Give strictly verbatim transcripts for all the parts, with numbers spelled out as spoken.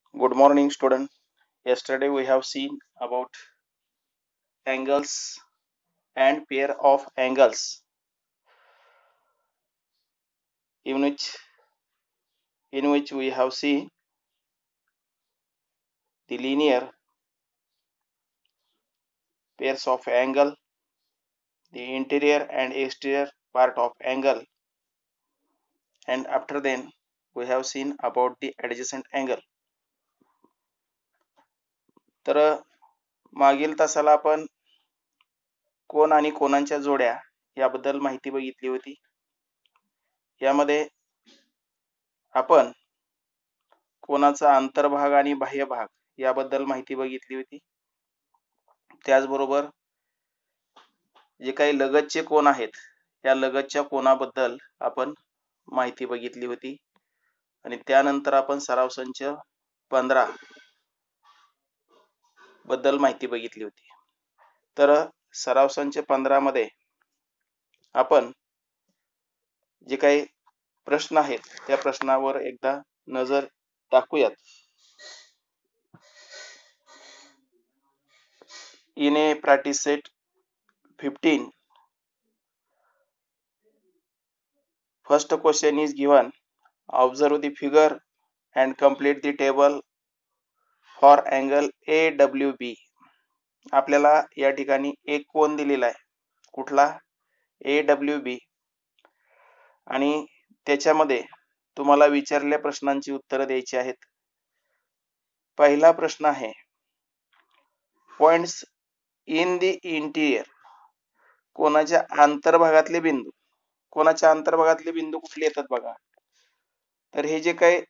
Good morning, student. Yesterday we have seen about angles and pair of angles, in which in which we have seen the linear pairs of angle, the interior and exterior part of angle, and after then we have seen about the adjacent angle. तर मागील तासाला आपण कोन आणि कोनांच्या जोड्या याबद्दल माहिती बघितली होती. यामध्ये आपण कोनाचा अंतर्भाग आणि बाह्य भाग याबद्दल माहिती बघितली होती. त्याचबरोबर जे काही लगतचे कोन आहेत या लगतच्या कोनाबद्दल आपण माहिती बघितली होती आणि त्यानंतर आपण सराव संच पंधरा बद्दल माहिती बघितली होती. तर सराव संच पंधरा मध्ये आपण जे काही प्रश्न आहेत त्या प्रश्नावर एकदा नजर टाकूयात. In a practice set fifteen, first question is given. Observe the figure and complete the table for angle A W B. आपल्याला या ठिकाणी एक कोन दिलेला आहे. कुठला? A W B. आणि त्याच्यामध्ये तुम्हाला विचारलेल्या प्रश्नांची उत्तरे द्यायची आहेत. पहिला प्रश्न आहे पॉइंट्स इन द इंटिरियर. कोनाच्या अंतर्भागातले बिंदू. कोनाच्या अंतर्भागातले बिंदू कुठले येतात बघा. तर हे जे काही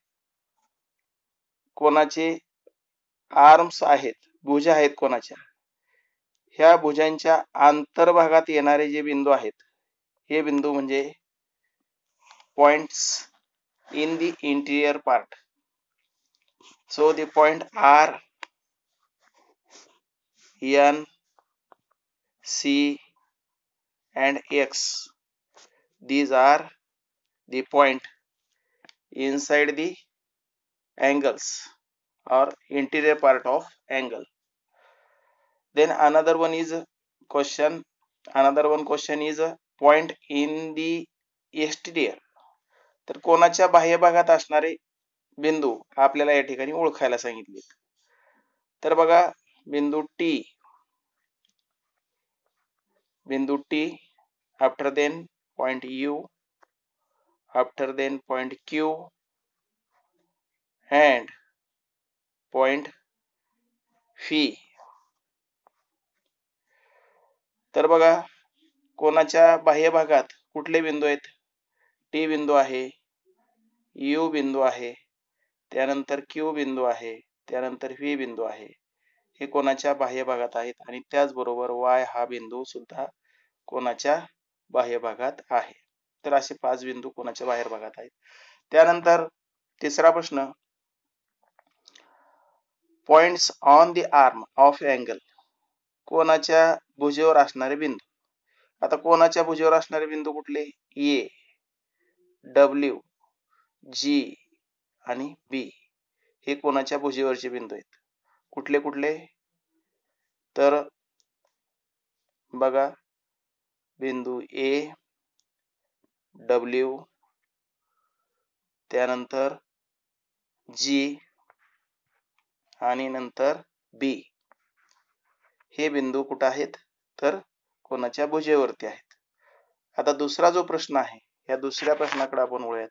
कोनाचे आर्म्स आहेत, भुजा आहेत कोनाच्या, ह्या भुजांच्या अंतर्भागात येणारे जे बिंदू आहेत हे बिंदू म्हणजे points in the interior part. So the point R, N, C and X, these are the point inside the angles or interior part of angle. Then another one is question another one question is point in the exterior. तर कोनाच्या बाह्य भागात असणारे बिंदू आपल्याला या ठिकाणी ओळखायला सांगितले. तर बघा बिंदू T, बिंदू T, after then point U, after then point Q and point P. तर बघा कोनाच्या बाह्य भागात कुठले बिंदू आहेत? T बिंदू आहे, U बिंदू आहे, त्यानंतर Q बिंदू आहे, त्यानंतर V बिंदू आहे. हे कोनाच्या बाह्य भागात आहेत आणि त्याचबरोबर Y हा बिंदू सुद्धा कोनाच्या बाह्य भागात आहे. तर असे पाच बिंदू कोनाच्या बाहेर भागात आहेत. त्यानंतर तिसरा प्रश्न points on the arm of angle. कोनाच्या भुजेवर असणारे बिंदू. आता कोनाच्या भुजेवर असणारे बिंदू कुठले? A, W, G आणि B हे कोनाच्या भुजेवरचे बिंदू आहेत. कुठले कुठले? तर बघा बिंदू A, W, त्यानंतर G आणि नंतर B हे बिंदू कुठे आहेत? तर कोनाच्या भुजेवरती आहेत. आता दुसरा जो प्रश्न आहे या दुसऱ्या प्रश्नाकडे आपण वळूयात.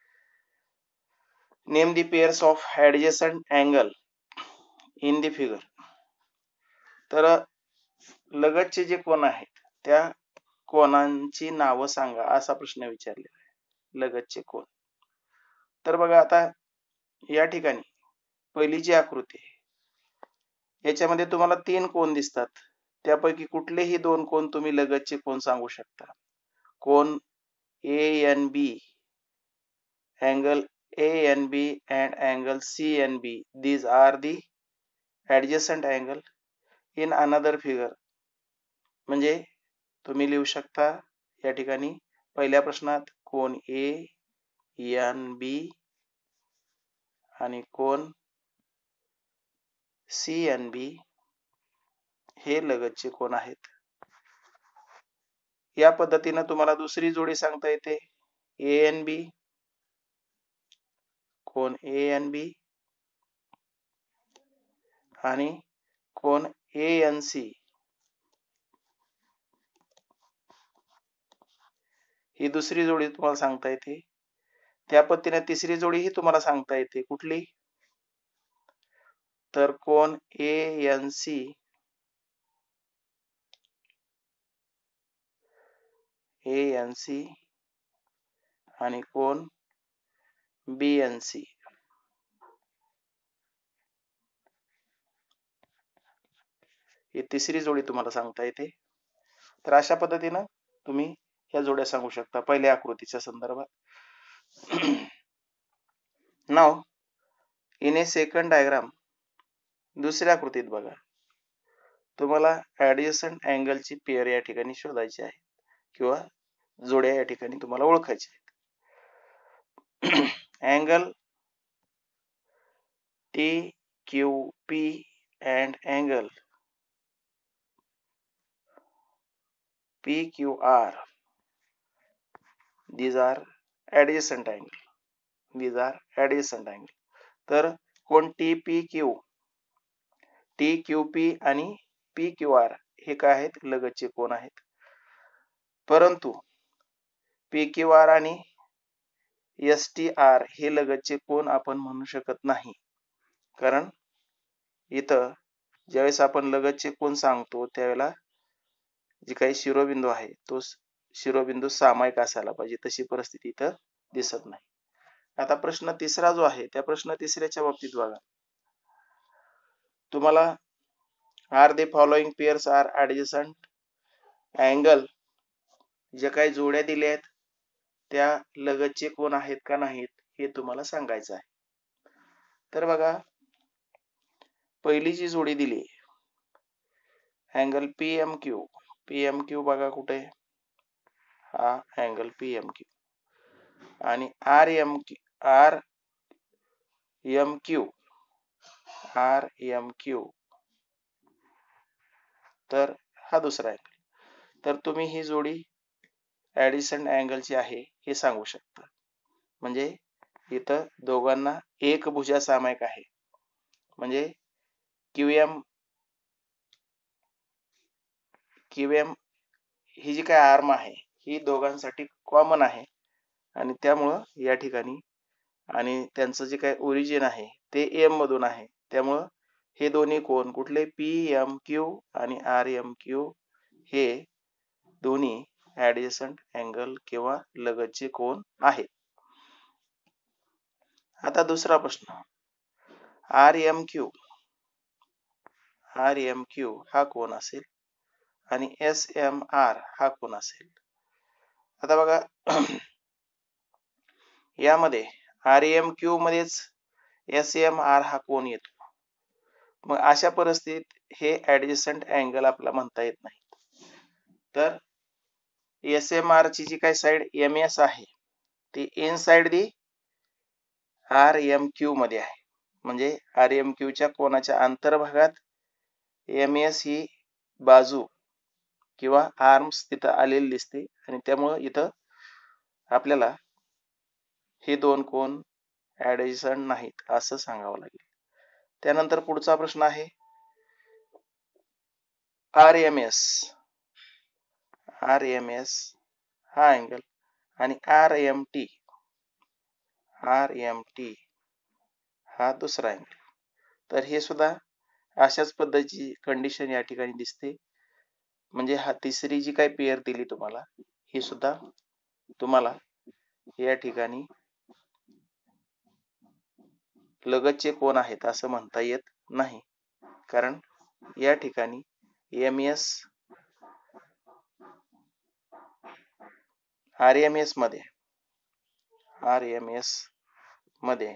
Name the pairs of adjacent angle in the figure. तर लगतचे जे कोन आहेत त्या कोनांची नावं सांगा असा प्रश्न विचारलेला आहे. लगतचे कोन. तर बघा आता या ठिकाणी पहिली जी आकृती आहे याच्यामध्ये तुम्हाला तीन कोन दिसतात. त्यापैकी कुठलेही दोन कोन तुम्ही लगतचे कोन सांगू शकता. कोन A N B, angle A N B and angle C N B, these are the adjacent angle in another figure. म्हणजे तुम्ही लिहू शकता या ठिकाणी पहिल्या प्रश्नात कोन A N B आणि कोन सी एन बी हे लगतचे कोन आहेत. या पद्धतीने तुम्हाला दुसरी जोडी सांगता येते. A N B, cone A N बी आणि कोन ए एन सी ही दुसरी जोडी तुम्हाला सांगता येते. त्या पद्धतीने तिसरी जोडी ही तुम्हाला सांगता येते. कुठली? तर कोन A N C A N C आणि कोन बी एन सी. ही तिसरी जोडी तुम्हाला सांगता येते. तर अशा पद्धतीने तुम्ही ह्या जोड्या सांगू शकता पहिल्या आकृतीच्या संदर्भात. नाव इन ए सेकंड डायग्राम, दुसऱ्या आकृतीत बघा, तुम्हाला ऍडजसंट अँगलची पेअर या ठिकाणी शोधायची आहे किंवा जोड्या या ठिकाणी तुम्हाला ओळखायच्या आहेत. Angle T Q P and angle P Q R, these are adjacent angle, these are adjacent angle. तर कोन T P Q, T Q P आणि P Q R हे काय आहेत? लगतचे कोन आहेत. परंतु P Q R आणि S T R हे लगतचे कोन आपण म्हणू शकत नाही. कारण इथं ज्यावेळेस आपण लगतचे कोन सांगतो त्यावेळेला जे काही शिरोबिंदू आहे तो शिरोबिंदू सामायिक असायला पाहिजे, तशी परिस्थिती इथं दिसत नाही. आता प्रश्न तिसरा जो आहे त्या प्रश्न तिसऱ्याच्या बाबतीत बघा, तुम्हाला are the following pairs are adjacent angle, जे काही जोड्या दिल्या आहेत त्या लगतचे कोन आहेत का नाहीत हे तुम्हाला सांगायचं आहे. तर बघा, पहिली जी जोडी दिली angle P M Q, P M Q बघा कुठे, हा अँगल पी एम क्यू आणि R M Q, R M Q, R M Q, तर हा दुसरा अँगल. तर तुम्ही ही जोडी ऍडजसंट अँगलची आहे हे सांगू शकता. म्हणजे इथं दोघांना एक भुजा सामायिक आहे. म्हणजे क्यूएम क्यूएम ही जी काय आर्म आहे ही दोघांसाठी कॉमन आहे आणि त्यामुळं या ठिकाणी आणि त्यांचं जे काही ओरिजिन आहे ते एम मधून आहे. त्यामुळं हे दोन्ही कोन कुठले, पी एम क्यू आणि आर एम क्यू हे दोन्ही ऍडजसंट अँगल किंवा लगतचे कोन आहेत. आता दुसरा प्रश्न, R M Q, R M Q हा कोन असेल आणि एस एम आर हा कोन असेल. आता बघा यामध्ये आर एम क्यू मध्येच एस एम आर हा कोन येतो. मग अशा परिस्थितीत हे ऍडजसंट अँगल आपल्याला म्हणता येत नाही. तर एस एम आर ची जी काही साइड एम एस आहे ती inside the R M Q मध्ये आहे. म्हणजे आर एम क्यू च्या कोनाच्या अंतर्भागात एम एस ही बाजू किंवा आर्म्स तिथं आलेली दिसते आणि त्यामुळे इथं आपल्याला हे दोन कोन ऍडजसंट नाहीत असं सांगावं लागेल. त्यानंतर पुढचा प्रश्न आहे R M S, R M S हा अँगल आणि R M T, R M T हा दुसरा अँगल. तर हे सुद्धा अशाच पद्धतीची कंडिशन या ठिकाणी दिसते. म्हणजे हा तिसरी जी काही पेअर दिली तुम्हाला ही सुद्धा तुम्हाला या ठिकाणी लगतचे कोन आहेत असं म्हणता येत नाही. कारण या ठिकाणी M S R M S मध्ये आर एम एस मध्ये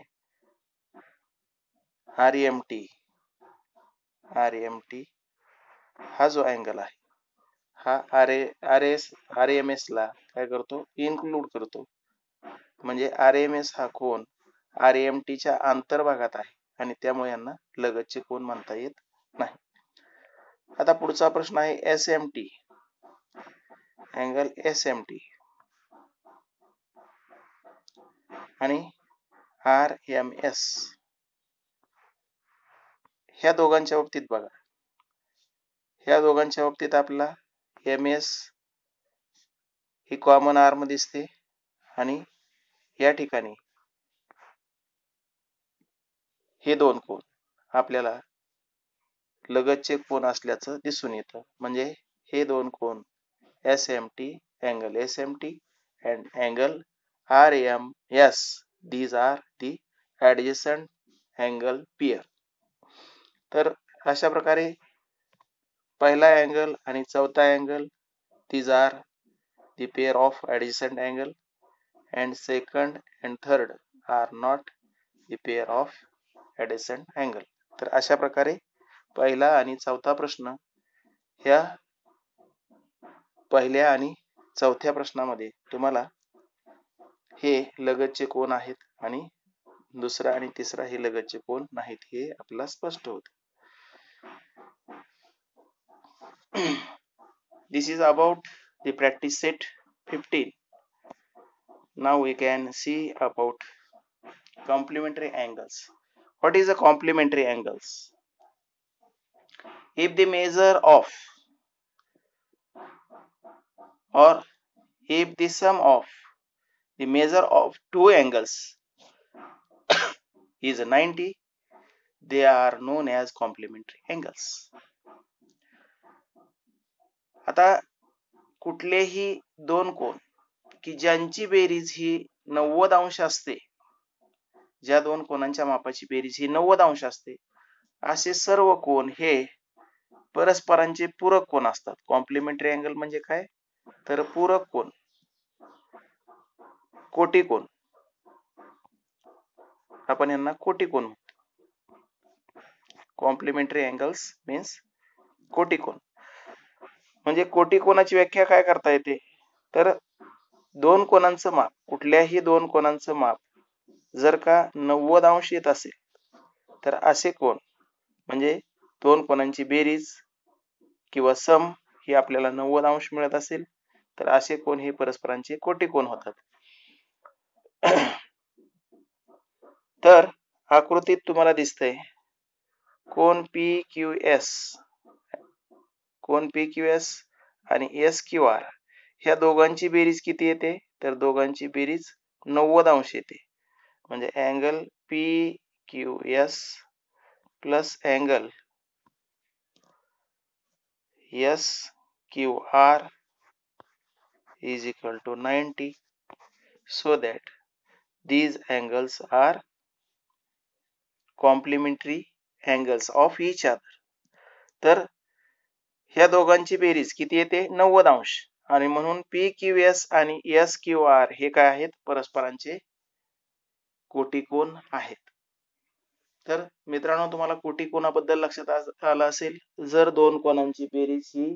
R M T, R M T हा जो अँगल आहे हा R R S R M S ला काय करतो, इन्क्लूड करतो. म्हणजे आर एम एस हा कोन आर एम टी च्या अंतर्भागात आहे आणि त्यामुळे यांना लगतचे कोन म्हणता येत नाही. आता पुढचा प्रश्न आहे S M T, angle S M T आणि आर एम एस. ह्या दोघांच्या बाबतीत बघा, ह्या दोघांच्या बाबतीत आपला एम एस ही कॉमन आर्म दिसते आणि या ठिकाणी हे दोन कोन आपल्याला लगतचे कोन असल्याचं दिसून येतं. म्हणजे हे दोन कोन S M T, angle S M T and angle R M S, these are the adjacent angle pair. तर अशा प्रकारे पहिला अँगल आणि चौथा angle, these are the pair of adjacent angle, and second and third are not the pair of adjacent angle. तर अशा प्रकारे पहिला आणि चौथा प्रश्न ह्या पहिल्या आणि चौथ्या प्रश्नामध्ये तुम्हाला हे लगतचे कोन आहेत आणि दुसरा आणि तिसरा हे लगतचे कोन नाहीत हे आपल्याला स्पष्ट होते. This is about the practice set fifteen. Now we can see about complementary angles. What is a complementary angles? If the measure of or if the sum of the measure of two angles is ninety, they are known as complementary angles. आता कुठलेही दोन कोन की ज्यांची बेरीज ही नव्वद अंश असते, ज्या दोन कोनांच्या मापाची बेरीज ही नव्वद अंश असते, असे सर्व कोन हे परस्परांचे पूरक कोन असतात. कॉम्प्लिमेंटरी अँगल म्हणजे काय, तर पूरक कोन, कोटी कोन. आपण यांना कोटी कोन म्हणतो. कॉम्प्लिमेंटरी अँगल्स मीन्स कोटी कोन. म्हणजे कोटी कोनाची व्याख्या काय करता येते, तर दोन कोनांचं माप, कुठल्याही दोन कोनांचं माप जर का नव्वद अंश येत असेल तर असे कोन म्हणजे दोन कोनांची बेरीज किंवा सम ही आपल्याला नव्वद अंश मिळत असेल तर असे कोन हे परस्परांचे कोटी कोन होतात. तर आकृतीत तुम्हाला दिसतंय कोन पी क्यू एस, कोन पी क्यू एस आणि एस क्यू आर ह्या दोघांची बेरीज किती येते, तर दोघांची बेरीज नव्वद अंश येते. म्हणजे angle P Q S plus angle S Q R is equal to ninety, so that these angles are complementary angles of each other. तर ह्या दोघांची बेरीज किती येते, नव्वद अंश, आणि म्हणून पी क्यू एस आणि एस क्यू आर हे काय आहेत, परस्परांचे कोटी कोन आहेत. तर मित्रांनो, तुम्हाला कोटी कोनाबद्दल लक्षात आलं असेल. जर दोन कोनांची बेरीज ही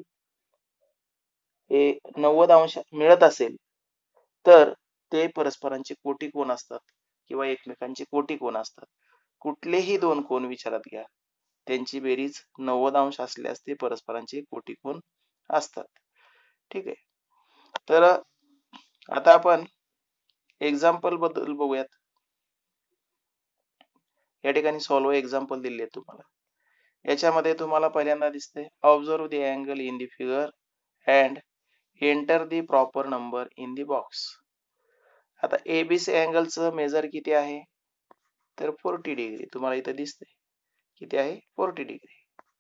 हे नव्वद अंश मिळत असेल तर ते परस्परांचे कोटी कोन असतात किंवा एकमेकांचे कोटी कोन असतात. कुठलेही दोन कोन विचारात घ्या, त्यांची बेरीज नव्वद अंश असल्यास ते परस्परांचे कोटी कोन असतात. ठीक आहे. तर आता आपण एक्झाम्पल बद्दल बघूयात. या ठिकाणी सॉल्व एक्झाम्पल दिले तुम्हाला. याच्यामध्ये तुम्हाला पहिल्यांदा दिसते observe the angle in the figure and enter the proper number in the box. आता एबीसी अँगलचं मेजर किती आहे, तर चाळीस डिग्री तुम्हाला इथे दिसते. किती आहे, चाळीस डिग्री.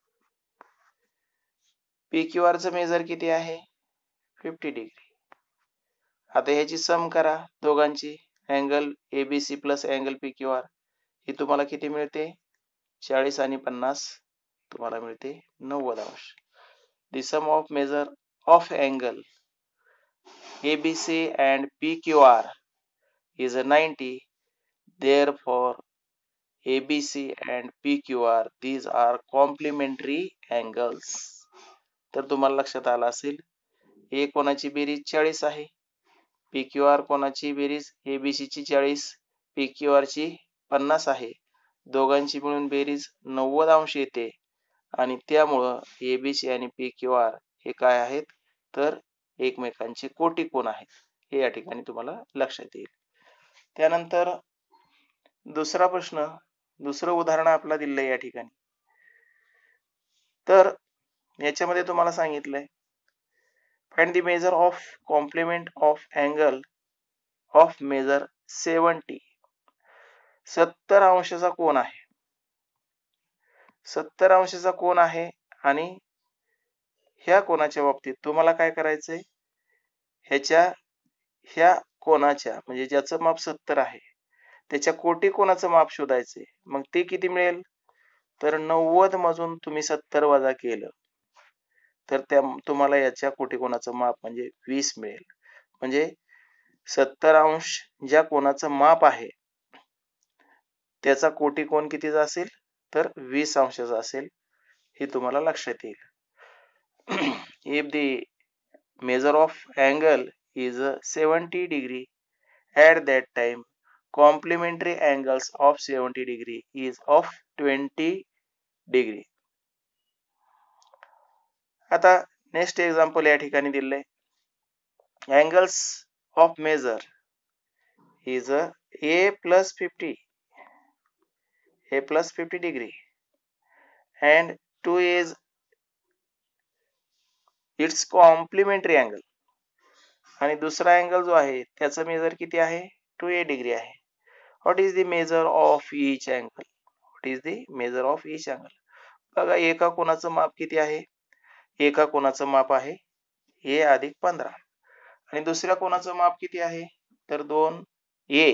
पी क्यू आर चं मेजर किती आहे, पन्नास डिग्री. आता ह्याची सम करा दोघांची, angle ABC plus angle P Q R, ही तुम्हाला किती मिळते, चाळीस आणि पन्नास तुम्हाला मिळते नव्वद अंश. The sum of measure of angle A B C and P Q R is ninety. Therefore, A B C and P Q R these are complementary angles. तर तुम्हाला लक्षात आलं असेल, A कोणाची बेरीज चाळीस आहे, P Q R कोणाची बेरीज A B C ची चाळीस, P Q R ची पन्नास आहे, दोघांची मिळून बेरीज नव्वद अंश येते आणि त्यामुळं ए बी सी आणि पी क्यू आर हे काय आहेत तर एकमेकांचे कोटी कोन आहेत, हे या ठिकाणी तुम्हाला लक्षात येईल. त्यानंतर दुसरा प्रश्न, दुसरं उदाहरण आपला दिलंय या ठिकाणी. तर याच्यामध्ये तुम्हाला सांगितलंय find the measure of complement of angle of measure seventy. सत्तर अंशाचा कोन आहे, सत्तर अंशाचा कोन आहे आणि ह्या कोनाच्या बाबतीत तुम्हाला काय करायचंय, ह्याच्या ह्या कोनाच्या म्हणजे ज्याचं माप सत्तर आहे त्याच्या कोटी कोनाचं माप शोधायचंय. मग ते किती मिळेल तर नव्वद मधून तुम्ही सत्तर वजा केलं तर त्या तुम्हाला याच्या कोटी कोनाचं माप म्हणजे वीस मिळेल. म्हणजे सत्तर अंश ज्या कोनाचं माप आहे त्याचा कोटी कोन कितीचा असेल तर वीस अंशाचा असेल, हे तुम्हाला लक्षात येईल. If the measure of angle is seventy degree at that time, complementary angles of seventy degree is of twenty degree. आता नेक्स्ट एक्झाम्पल या ठिकाणी दिलंय. angles of measure is a plus fifty, a plus fifty degree and two is its complementary angle. आणि दुसरा angle जो आहे त्याचा measure किती आहे टू ए डिग्री आहे. What is the measure of each angle, what is the measure of each angle. बघा एका कोनाचं माप किती आहे, एका कोनाचं माप आहे ए अधिक पंधरा आणि दुसऱ्या कोनाचं माप किती आहे तर दोन ए.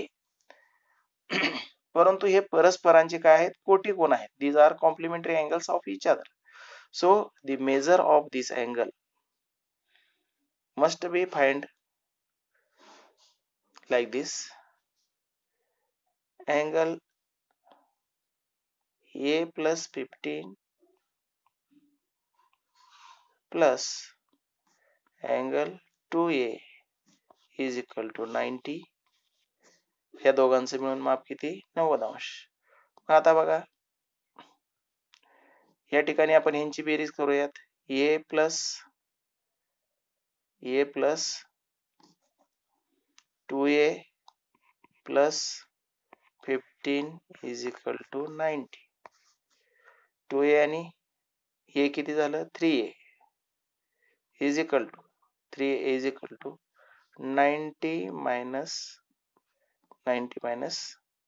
परंतु हे परस्परांचे काय आहेत कोटी कोन आहेत. These are complementary angles of each other. So the measure of this angle must be find like this. Angle a plus fifteen plus angle two a is equal to ninety. या दोघांचे मिळून माप किती नव्वद अंश. आता बघा या ठिकाणी आपण ह्यांची बेरीज करूयात. a plus a plus two a plus fifteen is equal to ninety. two a आणि a किती झालं three a is equal to three a is equal to ninety minus ninety minus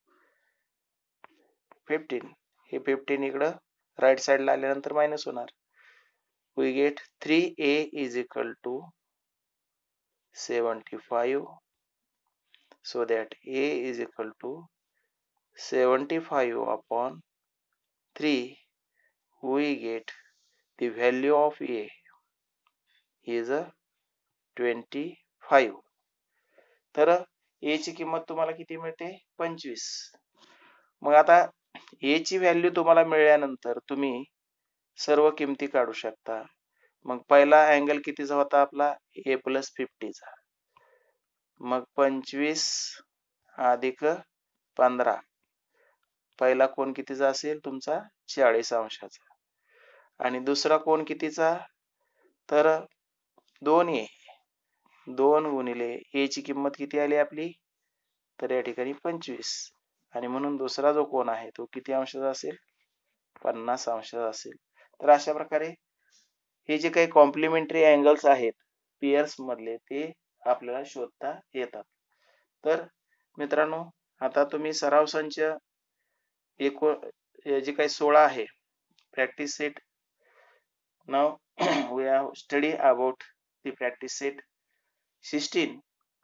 fifteen. हे fifteen इकडं right साइडला आल्यानंतर minus होणार. we get three a is equal to seventy-five. So that a is equal to seventy-five upon three. We get the value of a is a twenty-five. तर a ची किंमत तुम्हाला किती मिळते पंचवीस. मग आता a ची व्हॅल्यू तुम्हाला मिळाल्यानंतर तुम्ही सर्व किमती काढू शकता. मग पहिला अँगल कितीचा होता आपला a प्लस फिफ्टी चा. मग पंचवीस अधिक पंधरा पहिला कोन कितीचा असेल तुमचा चाळीस अंशाचा आणि दुसरा कोन कितीचा तर दोन ए. दोन गुणिले ए ची किंमत किती आली आपली तर या ठिकाणी पंचवीस आणि म्हणून दुसरा जो कोन आहे तो किती अंशाचा असेल पन्नास अंशाचा असेल. तर अशा प्रकारे हे जे काही कॉम्प्लिमेंटरी अँगल्स आहेत पियर्स मधले ते आपल्याला शोधता येतात. तर मित्रांनो आता तुम्ही सराव संच एको जे काही सोळा आहे practice set. Now we have study about the practice set sixteen.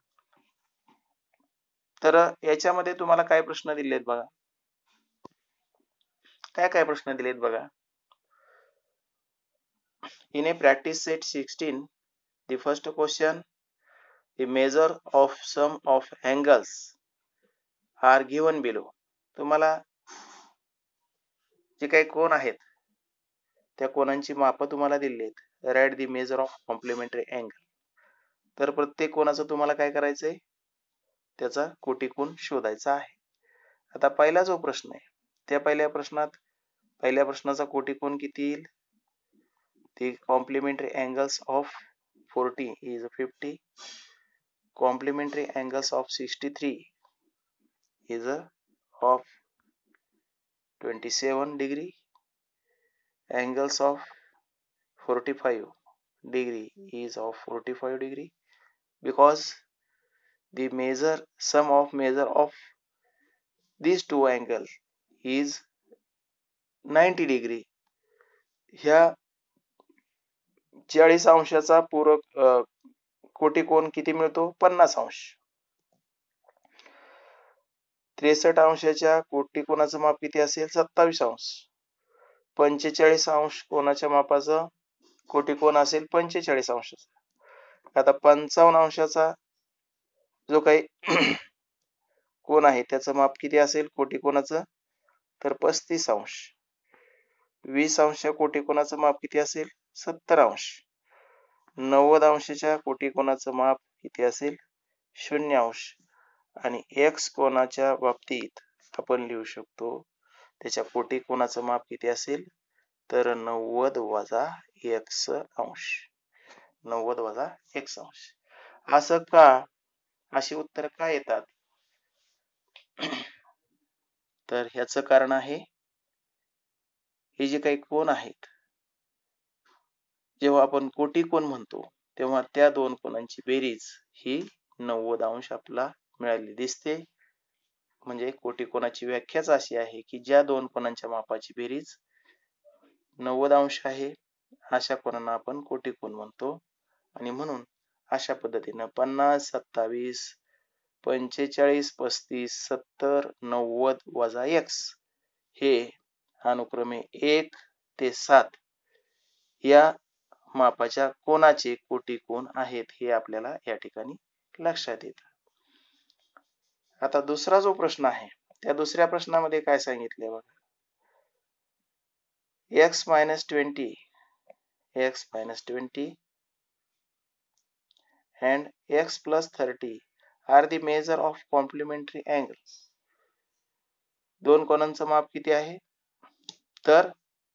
तर याच्यामध्ये तुम्हाला काय प्रश्न दिलेत बघा, काय काय प्रश्न दिलेत बघा. In a practice set sixteen, the first question, the measure of sum of angles are given below. तुम्हाला जे काही कोन आहेत त्या कोनांची माप तुम्हाला दिली आहेत. Right the measure of complementary angle. तर प्रत्येक कोनाचं तुम्हाला काय करायचंय त्याचा कोटी कोन शोधायचा आहे. आता पहिला जो प्रश्न आहे त्या पहिल्या प्रश्नात पहिल्या प्रश्नाचा कोटिकोन किती येईल? The complementary angles of forty is fifty. Complementary angles of sixty-three is of twenty-seven degree. Angles of forty-five degree is of forty-five degree, because the measure sum of measure of these two angles is ninety degree. ह्या चाळीस अंशाचा पूरक कोटिकोन किती मिळतो? पन्नास अंश. त्रेसष्ट अंशाच्या कोटिकोनाचं माप किती असेल? सत्तावीस अंश. पंचेचाळीस अंश कोनाच्या मापाचं कोटिकोन असेल पंचेचाळीस अंशाचा. आता पंचावन्न अंशाचा जो काही कोन आहे त्याचं माप किती असेल कोटिकोनाचं? तर पस्तीस अंश. वीस अंश कोटिकोनाचं माप किती असेल? सत्तर अंश. नव्वद अंशाच्या कोटिकोनाचं माप किती असेल? शून्य अंश. आणि एक्स कोनाच्या बाबतीत आपण लिहू शकतो त्याच्या कोटिकोनाचं माप किती असेल? तर नव्वद वजा एक्स अंश. नव्वद वजा एक्स अंश. असं का? अशी उत्तर का येतात? तर ह्याचं कारण आहे, हे जे काही कोन आहेत, जेव्हा आपण कोटिकोन म्हणतो तेव्हा त्या दोन कोनांची बेरीज ही नव्वद अंश आपल्याला मिळालेली दिसते. म्हणजे कोटिकोनाची व्याख्याच अशी आहे की ज्या दोन कोनांच्या मापाची बेरीज नव्वद अंश आहे अशा कोनांना आपण कोटिकोन म्हणतो. आणि म्हणून अशा पद्धतीनं पन्नास, सत्तावीस, पंचेचाळीस, पस्तीस, सत्तर, नव्वद वजा एक्स हे अनुक्रमे एक ते सात या मापाच्या कोनाचे कोटिकोन आहेत हे आपल्याला या ठिकाणी लक्षात येतं. आता दुसरा जो प्रश्न आहे त्या दुसऱ्या प्रश्नामध्ये काय सांगितले बघा. x minus twenty x minus twenty and x plus thirty are the measure of complementary angles. दोन कोनांचं माप किती आहे? तर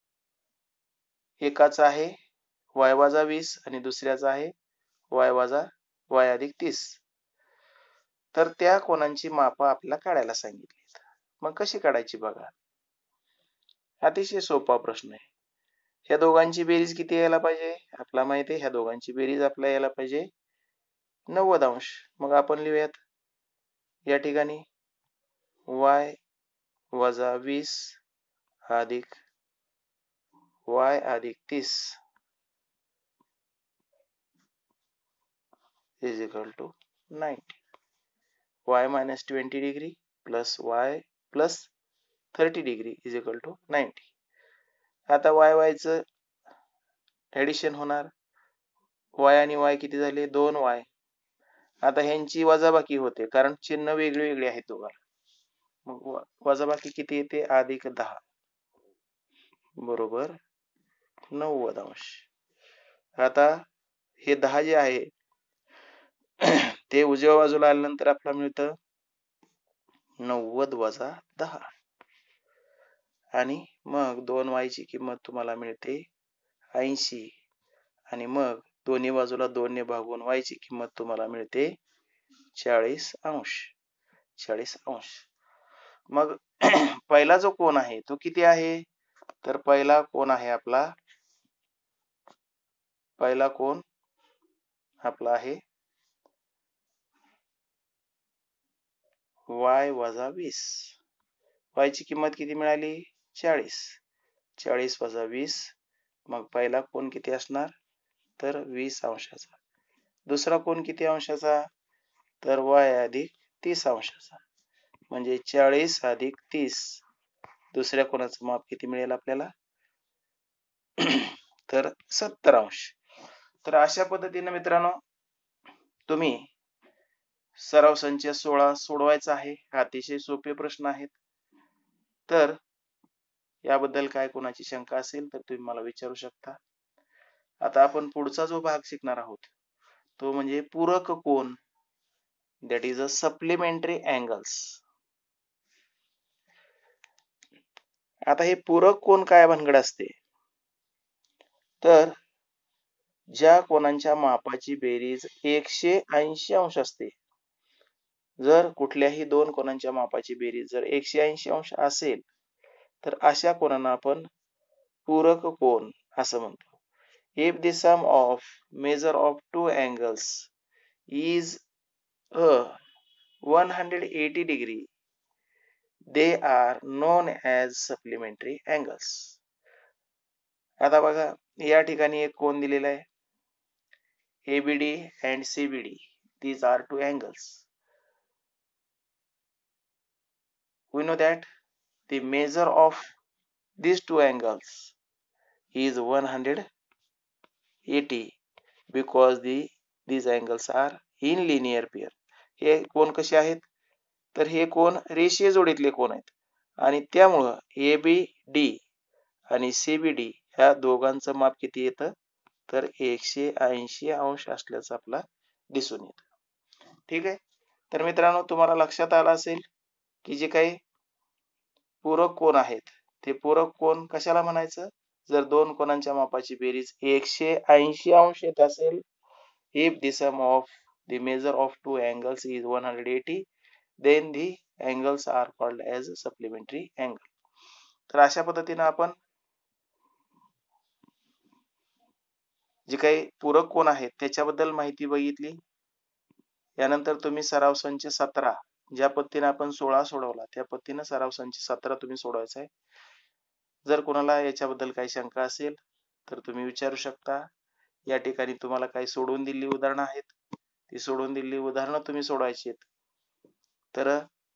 एकाचा आहे y वजा वीस आणि दुसऱ्याचा आहे y वजा y अधिक तीस. तर त्या कोनांची माप आपल्याला काढायला सांगितली. मग कशी काढायची बघा. अतिशय सोपा प्रश्न आहे. ह्या दोघांची बेरीज किती यायला पाहिजे? आपल्याला माहिती आहे ह्या दोघांची बेरीज आपल्याला यायला पाहिजे नव्वद अंश. मग आपण लिहूयात या ठिकाणी y वजा वीस अधिक y अधिक तीस is equal to ninety. y minus twenty degree plus y plus thirty degree is equal to ninety. आता y y चं ऍडिशन होणार. y आणि y किती झाले? दोन y. आता ह्यांची वजाबाकी होते कारण चिन्ह वेगळे वेगळे आहेत दोघांना. मग वजाबाकी किती येते? अधिक दहा बरोबर नव्वद अंश. आता हे दहा जे आहे ते उजव्या बाजूला आल्यानंतर आपल्याला मिळतं नव्वद वजा दहा. आणि मग दोन y ची किंमत तुम्हाला मिळते ऐंशी. आणि मग दोन्ही बाजूला दोन ने भागून y ची किंमत तुम्हाला मिळते चाळीस अंश. चाळीस अंश. मग पहिला जो कोन आहे तो किती आहे? तर पहिला कोन आहे आपला पहिला कोन आपला आहे y वजा वीस. y ची किंमत किती मिळाली? चाळीस. चाळीस वजा वीस. मग पहिला कोन किती असणार? तर वीस अंशाचा. दुसरा कोन किती अंशाचा? तर y अधिक तीस अंशाचा. म्हणजे चाळीस अधिक तीस. दुसऱ्या कोनाचं माप किती मिळेल आपल्याला? तर सत्तर अंश. तर अशा पद्धतीने मित्रांनो तुम्ही सराव संच सोळा सोडवायचा आहे. अतिशय सोपे प्रश्न आहेत. तर याबद्दल काय कोणाची शंका असेल तर तुम्ही मला विचारू शकता. आता आपण पुढचा जो भाग शिकणार आहोत तो म्हणजे पूरक कोन, that is a supplementary angles. आता हे पूरक कोन काय भानगड असते, तर ज्या कोनांच्या मापाची बेरीज एकशे ऐंशी अंश असते, जर कुठल्याही दोन कोनांच्या मापाची बेरीज जर एकशे ऐंशी अंश असेल तर अशा कोनांना आपण पूरक कोन असं म्हणतो. If the sum of measure of two angles is a one hundred eighty degree, they are known as supplementary angles. आता बघा या ठिकाणी एक कोन दिलेला आहे, A B D and C B D. These are two angles. We know that the measure of these two angles is one hundred eighty because the these angles are in linear pair. हे कोन कसे आहेत, तर हे कोन रेषीय जोडीतले कोन आहेत आणि त्यामुळं A B D आणि C B D ह्या दोघांचं माप किती येतं, तर एकशे ऐंशी अंश असल्याचं आपला दिसून येतं. ठीक आहे. तर मित्रांनो तुम्हाला लक्षात आलं असेल की जे काही पूरक कोन आहेत ते पूरक कोन कशाला म्हणायचं, जर दोन कोनांच्या मापाची बेरीज एकशे ऐंशी अंश येत असेल, if the sum of the measure of two angles is one hundred eighty, then the angles are called as supplementary angle. तर अशा पद्धतीने आपण जे काही पूरक कोन आहेत त्याच्याबद्दल माहिती बघितली. यानंतर तुम्ही सराव संच सतरा ज्या पद्धतीने आपण सोळा सोडवला त्या पद्धतीने सराव संच सतरा तुम्ही सोडवायचा आहे. जर कोणाला याच्याबद्दल काही शंका असेल तर तुम्ही विचारू शकता. या ठिकाणी तुम्हाला काही सोडवून दिलेली उदाहरणं आहेत, ती सोडवून दिलेली उदाहरणं तुम्ही सोडवायची आहेत. तर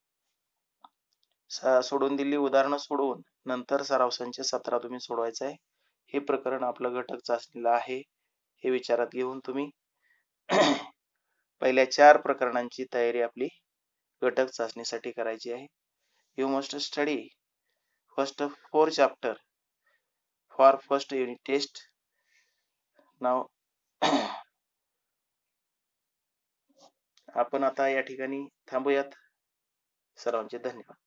सोडून दिलेली उदाहरणं सोडवून नंतर सराव संच सतरा तुम्ही सोडवायचा आहे. हे प्रकरण आपलं घटक चाचणीला आहे हे विचारात घेऊन तुम्ही पहिल्या चार प्रकरणांची तयारी आपली घटक चाचणीसाठी करायची आहे. You must study first four chapter for first unit test. नाव आपण आता या ठिकाणी थांबूयात. सर्वांचे धन्यवाद.